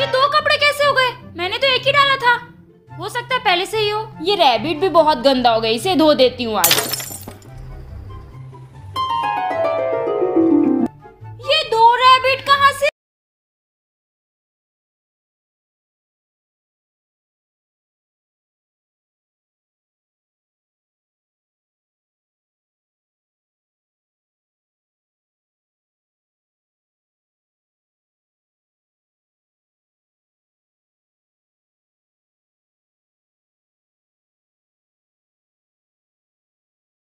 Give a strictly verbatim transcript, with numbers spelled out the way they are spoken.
दो कपड़े कैसे हो गए? मैंने तो एक ही डाला था। हो सकता है पहले से ही हो। ये रैबिट भी बहुत गंदा हो गया, इसे धो देती हूँ आज।